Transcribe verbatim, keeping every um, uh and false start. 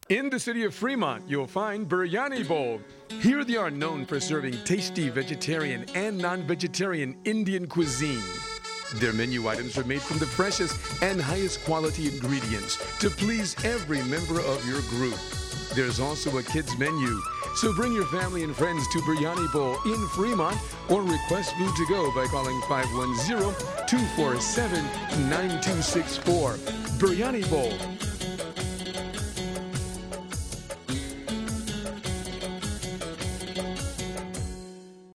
In the city of Fremont, you'll find Biryani Bowl. Here they are known for serving tasty vegetarian and non-vegetarian Indian cuisine. Their menu items are made from the freshest and highest quality ingredients to please every member of your group. There's also a kids menu, so bring your family and friends to Biryani Bowl in Fremont or request food to go by calling five one zero, two four seven, nine two six four. Biryani Bowl,